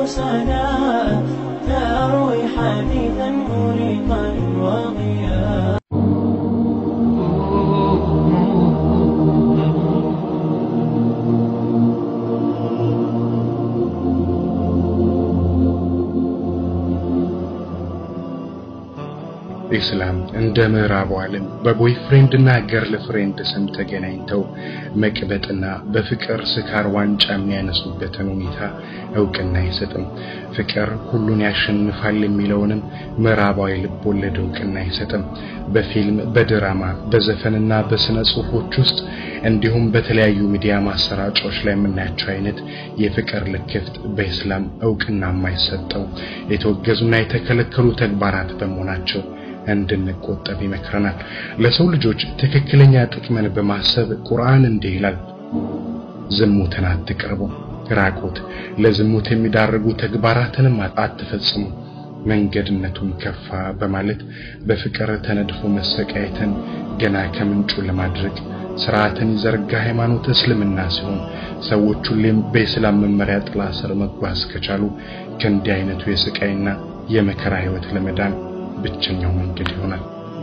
سنا تروي حديثا مريقا وضياء. ኢስላም እንደ ምዕራቡ ዓለም በቦይፍሬንድ እና ገርል ፍሬንድ ስም ተገናኝተው መቅበጥና በፍቅር ስካር ዋንጫ የሚያነሱበትን ሁኔታ እውቅና አይሰጥም። ፍቅር ሁሉን ያሸንፋል የሚለውንም ምዕራባዊ ልብ ወለድ እውቅና አይሰጥም። በፊልም በድራማ በዘፈንና በስነ ጽሑፎች ውስጥ እንዲሁም በተለያዩ ሚዲያ ማሰራጫዎች ላይ የምናያቸው አይነት የፍቅር ልክፍት በኢስላም እውቅና የማይሰጠው የተወገዙና የተከለከሉ ተግባራት በመሆናቸው እንድንቆጠብ ይመክረናል። ለሰው ልጆች ትክክለኛ ጥቅምን በማሰብ ቁርአን እንዲህ ይላል፣ ዝሙትን አትቅረቡ፣ ራቁት፣ ለዝሙት የሚዳርጉ ተግባራትንም አትፈጽሙ፣ መንገድነቱን ከፋ በማለት በፍቅር ተነድፎ መሰቃየትን ገና ከምንጩ ለማድረግ ስርዓትን ይዘርጋ ሃይማኖት እስልምና ሲሆን ሰዎች ሁሌም በእስላም መመሪያ ጥላ ስር መጓዝ ከቻሉ ከእንዲህ አይነቱ የስቃይና የመከራ ህይወት ለመዳን ብቸኛው መንገድ ይሆናል።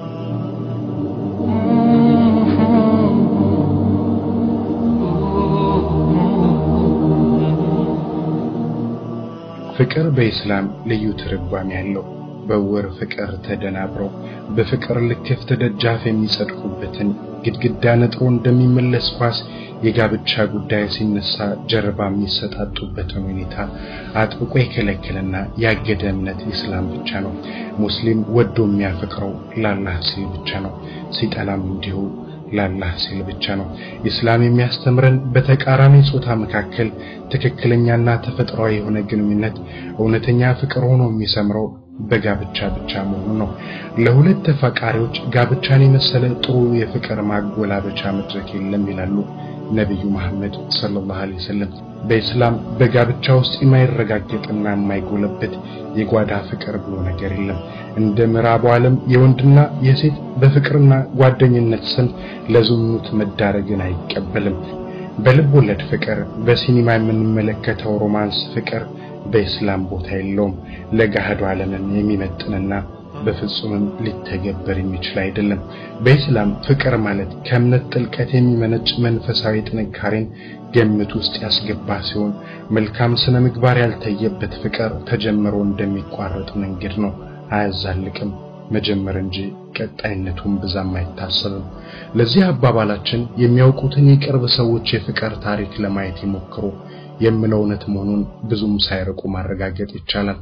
ፍቅር በኢስላም ልዩ ትርጓሜ ያለው በወር ፍቅር ተደናብረው በፍቅር ልክፍት ደጃፍ የሚጸድቁበትን ግድግዳ ነጥሮ እንደሚመለስ ኳስ የጋብቻ ጉዳይ ሲነሳ ጀርባ የሚሰጣጡበትን ሁኔታ አጥብቆ የከለከለና ያገደ እምነት ኢስላም ብቻ ነው። ሙስሊም ወዶ የሚያፈቅረው ለአላህ ሲል ብቻ ነው፣ ሲጠላም እንዲሁ ለአላህ ሲል ብቻ ነው። ኢስላም የሚያስተምረን በተቃራኒ ጾታ መካከል ትክክለኛና ተፈጥሯዊ የሆነ ግንኙነት እውነተኛ ፍቅር ሆኖ የሚሰምረው በጋብቻ ብቻ መሆኑ ነው። ለሁለት ተፋቃሪዎች ጋብቻን የመሰለ ጥሩ የፍቅር ማጎላበቻ መድረክ የለም ይላሉ ነብዩ መሐመድ ሰለላሁ ዐለይሂ ወሰለም። በኢስላም በጋብቻ ውስጥ የማይረጋገጥና የማይጎለበት የጓዳ ፍቅር ብሎ ነገር የለም። እንደ ምዕራቡ ዓለም የወንድና የሴት በፍቅርና ጓደኝነት ስም ለዝሙት መዳረግን አይቀበልም። በልብ ወለድ ፍቅር በሲኒማ የምንመለከተው ሮማንስ ፍቅር በኢስላም ቦታ የለውም። ለጋህዱ ዓለምን የሚመጥንና በፍጹም ሊተገበር የሚችል አይደለም። በኢስላም ፍቅር ማለት ከእምነት ጥልቀት የሚመነጭ መንፈሳዊ ጥንካሬን ግምት ውስጥ ያስገባ ሲሆን መልካም ስነ ምግባር ያልተየበት ፍቅር ተጀምሮ እንደሚቋረጥ መንገድ ነው፣ አያዛልቅም። መጀመር እንጂ ቀጣይነቱን ብዛም አይታሰብም። ለዚህ አባባላችን የሚያውቁትን የቅርብ ሰዎች የፍቅር ታሪክ ለማየት ይሞክሩ የምለው እውነት መሆኑን ብዙም ሳይርቁ ማረጋገጥ ይቻላል።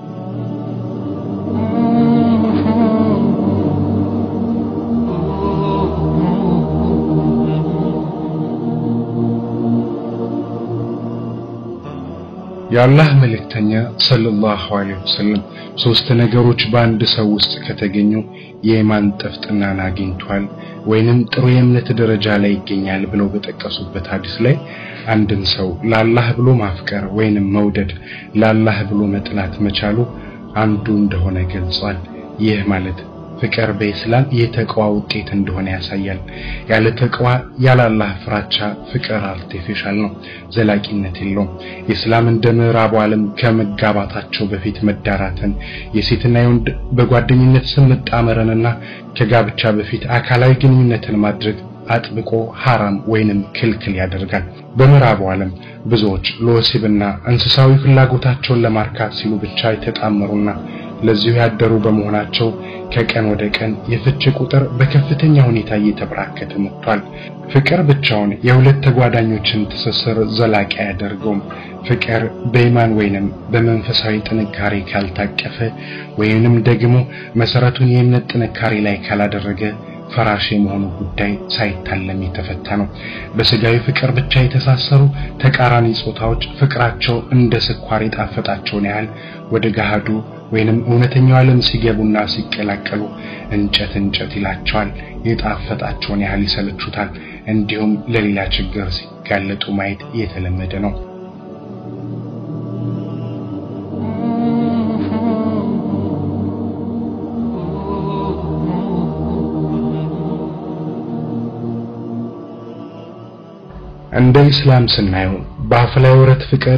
የአላህ መልእክተኛ ሰለላሁ ዐለይሂ ወሰለም ሶስት ነገሮች በአንድ ሰው ውስጥ ከተገኙ የኢማን ጥፍጥናን አግኝቷል ወይንም ጥሩ የእምነት ደረጃ ላይ ይገኛል ብለው በተጠቀሱበት ሐዲስ ላይ አንድን ሰው ለአላህ ብሎ ማፍቀር ወይንም መውደድ ለአላህ ብሎ መጥላት መቻሉ አንዱ እንደሆነ ገልጿል። ይህ ማለት ፍቅር በኢስላም የተቅዋ ውጤት እንደሆነ ያሳያል። ያለ ተቅዋ ያለ አላህ ፍራቻ ፍቅር አርቲፊሻል ነው፣ ዘላቂነት የለውም። ኢስላም እንደ ምዕራቡ ዓለም ከመጋባታቸው በፊት መዳራትን፣ የሴትና የወንድ በጓደኝነት ስም መጣመርንና ከጋብቻ በፊት አካላዊ ግንኙነትን ማድረግ አጥብቆ حرام ወይንም ክልክል ያደርጋል። በምዕራቡ ዓለም ብዙዎች ለወሲብና እንስሳዊ ፍላጎታቸውን ለማርካት ሲሉ ብቻ የተጣመሩና ለዚሁ ያደሩ በመሆናቸው ከቀን ወደ ቀን የፍች ቁጥር በከፍተኛ ሁኔታ እየተበራከተ መጥቷል። ፍቅር ብቻውን የሁለት ተጓዳኞችን ትስስር ዘላቂ ያደርገውም። ፍቅር በኢማን ወይንም በመንፈሳዊ ጥንካሬ ካልታቀፈ ወይንም ደግሞ መሰረቱን የእምነት ጥንካሬ ላይ ካላደረገ ፈራሽ የመሆኑ ጉዳይ ሳይታለም የተፈታ ነው። በስጋዊ ፍቅር ብቻ የተሳሰሩ ተቃራኒ ጾታዎች ፍቅራቸው እንደ ስኳር የጣፈጣቸውን ያህል ወደ ጋሃዱ ወይንም እውነተኛው ዓለም ሲገቡና ሲቀላቀሉ እንጨት ይላቸዋል። የጣፈጣቸውን ያህል ይሰለቹታል። እንዲሁም ለሌላ ችግር ሲጋለጡ ማየት የተለመደ ነው። እንደ እስላም ስናየው በአፍላይ ወረት ፍቅር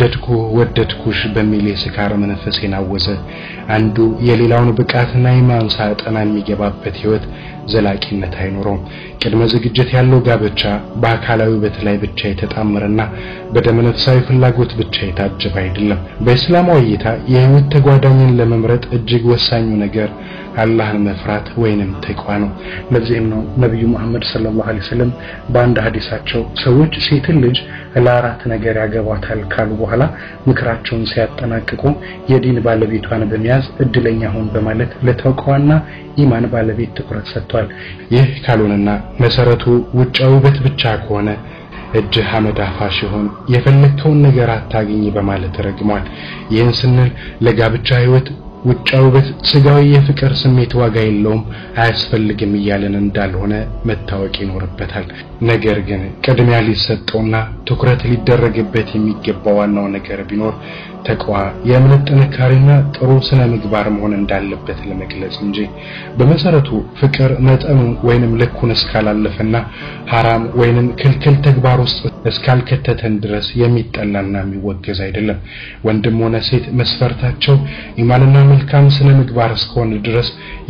ወደድኩሽ በሚል የስካር መንፈስ የናወዘ አንዱ የሌላውን ብቃትና ኢማን ሳጠና የሚገባበት ህይወት ዘላቂነት አይኖርም። ቅድመ ዝግጅት ያለው ጋብቻ በአካላዊ ውበት ላይ ብቻ የተጣመረና በደመነፍሳዊ ፍላጎት ብቻ የታጀበ አይደለም። በእስላማዊ እይታ የህይወት ተጓዳኝን ለመምረጥ እጅግ ወሳኙ ነገር አላህን መፍራት ወይንም ተቅዋ ነው። ለዚህም ነው ነብዩ መሐመድ ሰለላሁ ዐለይሂ ወሰለም በአንድ ሐዲሳቸው ሰዎች ሴት ልጅ ለአራት ነገር ያገባታል ካሉ በኋላ ምክራቸውን ሲያጠናቅቁ የዲን ባለቤቷን በመያዝ እድለኛ ሆን በማለት ለተቅዋና ኢማን ባለቤት ትኩረት ሰጥቷል። ይህ ካልሆነና መሰረቱ ውጫዊ ውበት ብቻ ከሆነ እጅ ሐመድ አፋሽ ይሆን የፈለከውን ነገር አታገኝ በማለት ረግሟል። ይህን ስንል ለጋብቻ ህይወት ውጫዊ ውበት ስጋዊ የፍቅር ስሜት ዋጋ የለውም አያስፈልግም እያለን እንዳልሆነ መታወቅ ይኖርበታል። ነገር ግን ቅድሚያ ሊሰጠውና ትኩረት ሊደረግበት የሚገባው ዋናው ነገር ቢኖር ተቅዋ የእምነት ጥንካሬና ጥሩ ስነ ምግባር መሆን እንዳለበት ለመግለጽ እንጂ በመሰረቱ ፍቅር መጠኑ ወይንም ልኩን እስካላለፈና حرام ወይንም ክልክል ተግባር ውስጥ እስካልከተተን ድረስ የሚጠላና የሚወገዝ አይደለም። ወንድም ሆነ ሴት መስፈርታቸው ኢማንና መልካም ስነ ምግባር እስከሆነ ድረስ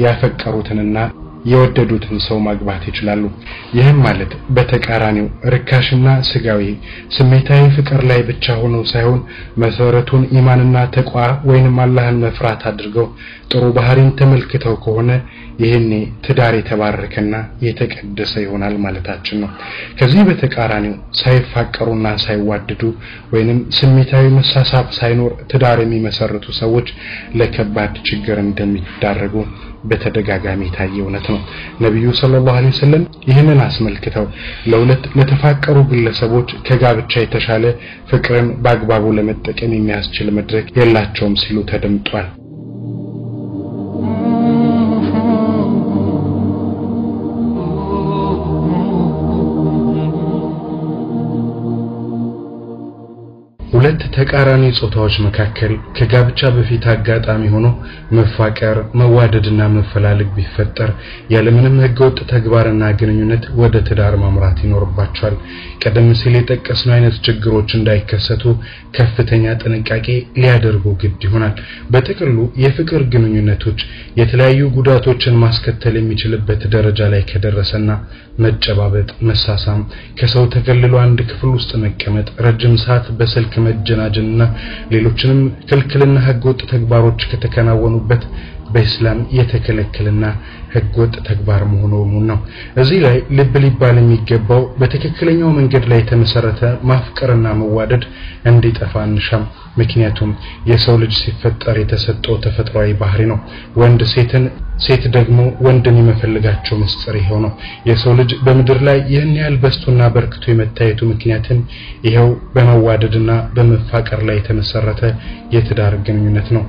ያፈቀሩትንና የወደዱትን ሰው ማግባት ይችላሉ። ይህም ማለት በተቃራኒው ርካሽና ስጋዊ ስሜታዊ ፍቅር ላይ ብቻ ሆኖ ሳይሆን መሰረቱን ኢማንና ተቅዋ ወይንም አላህን መፍራት አድርገው ጥሩ ባህሪን ተመልክተው ከሆነ ይሄኔ ትዳር የተባረከና የተቀደሰ ይሆናል ማለታችን ነው። ከዚህ በተቃራኒው ሳይፋቀሩና ሳይዋደዱ ወይንም ስሜታዊ መሳሳብ ሳይኖር ትዳር የሚመሰርቱ ሰዎች ለከባድ ችግር እንደሚዳረጉ በተደጋጋሚ ታየው ነው። ነብዩ ሰለላሁ ዐለይሂ ወሰለም ይህንን አስመልክተው ለሁለት ለተፋቀሩ ግለሰቦች ከጋብቻ የተሻለ ፍቅርን በአግባቡ ለመጠቀም የሚያስችል መድረክ የላቸውም ሲሉ ተደምጧል። ሁለት ተቃራኒ ጾታዎች መካከል ከጋብቻ በፊት አጋጣሚ ሆኖ መፋቀር መዋደድና መፈላለግ ቢፈጠር ያለምንም ህገወጥ ተግባርና ግንኙነት ወደ ትዳር ማምራት ይኖርባቸዋል። ቀደም ሲል የጠቀስነው አይነት ችግሮች እንዳይከሰቱ ከፍተኛ ጥንቃቄ ሊያደርጉ ግድ ይሆናል። በጥቅሉ የፍቅር ግንኙነቶች የተለያዩ ጉዳቶችን ማስከተል የሚችልበት ደረጃ ላይ ከደረሰና መጨባበጥ መሳሳም ከሰው ተገልሎ አንድ ክፍል ውስጥ መቀመጥ ረጅም ሰዓት በስልክ መጀናጀንና ሌሎችንም ክልክልና ህገወጥ ተግባሮች ከተከናወኑበት በእስላም የተከለከለና ህገወጥ ተግባር መሆኑን ነው። እዚህ ላይ ልብ ሊባል የሚገባው በትክክለኛው መንገድ ላይ የተመሰረተ ማፍቀርና መዋደድ እንዲጠፋ አንሻም። ምክንያቱም የሰው ልጅ ሲፈጠር የተሰጠው ተፈጥሯዊ ባህሪ ነው። ወንድ ሴት ደግሞ ወንድን የሚፈልጋቸው ምስጢር ይሄው ነው። የሰው ልጅ በመድር ላይ ይህን ያህል በስቶና በርክቶ የመታየቱ ምክንያትም ይሄው በመዋደድና በመፋቀር ላይ የተመሰረተ የትዳር ግንኙነት ነው።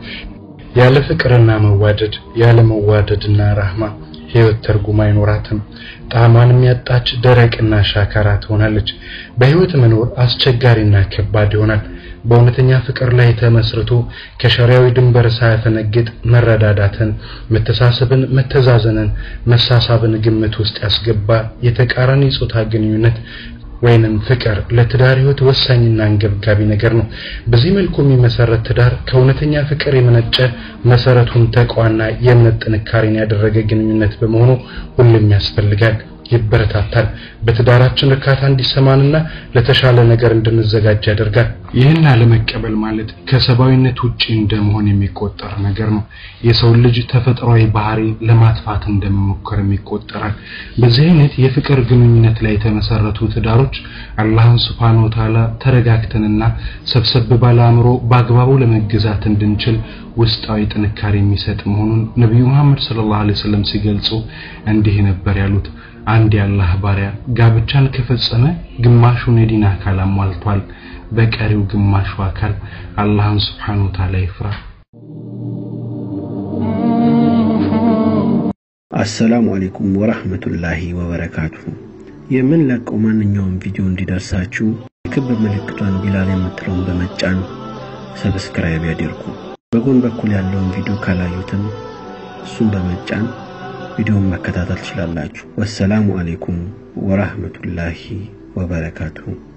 ያለ ፍቅርና መዋደድ ያለ መዋደድና ረህማ ህይወት ትርጉም አይኖራትም። ጣዕሟንም ያጣች ደረቅና ሻካራ ትሆናለች። በህይወት መኖር አስቸጋሪና ከባድ ይሆናል። በእውነተኛ ፍቅር ላይ ተመስርቶ ከሸሪዓዊ ድንበር ሳያፈነግጥ መረዳዳትን መተሳሰብን መተዛዘንን መሳሳብን ግምት ውስጥ ያስገባ የተቃራኒ ጾታ ግንኙነት ወይንም ፍቅር ለትዳር ህይወት ወሳኝና አንገብጋቢ ነገር ነው። በዚህ መልኩ የሚመሰረት ትዳር ከእውነተኛ ፍቅር የመነጨ መሰረቱን ተቅዋና የእምነት ጥንካሬን ያደረገ ግንኙነት በመሆኑ ሁሉም ያስፈልጋል ይበረታታል። በትዳራችን ርካታ እንዲሰማንና ለተሻለ ነገር እንድንዘጋጅ ያደርጋል። ይህን አለመቀበል ማለት ከሰባዊነት ውጪ እንደመሆን የሚቆጠር ነገር ነው። የሰው ልጅ ተፈጥሯዊ ባህሪ ለማጥፋት እንደመሞከር የሚቆጠራል። በዚህ አይነት የፍቅር ግንኙነት ላይ የተመሰረቱ ትዳሮች አላህን ሱብሃነሁ ወተዓላ ተረጋግተንና ሰብሰብ ባለ አእምሮ በአግባቡ ለመገዛት እንድንችል ውስጣዊ ጥንካሬ የሚሰጥ መሆኑን ነብዩ መሐመድ ሰለላሁ ዐለይሂ ወሰለም ሲገልጹ እንዲህ ነበር ያሉት። አንድ የአላህ ባሪያ ጋብቻን ከፈጸመ ግማሹን የዲን አካል አሟልቷል። በቀሪው ግማሹ አካል አላህን ሱብሃነሁ ወተዓላ ይፍራ። አሰላሙ አለይኩም ወራህመቱላሂ ወበረካቱሁ። የምንለቀው ማንኛውም ቪዲዮ እንዲደርሳችሁ ክብ ምልክቷን ቢላል የምትለውን በመጫን ሰብስክራይብ ያድርጉ። በጎን በኩል ያለውን ቪዲዮ ካላዩትም እሱን በመጫን ቪዲዮውን መከታተል ትችላላችሁ። ወሰላሙ አለይኩም ወራህመቱላሂ ወበረካቱሁ።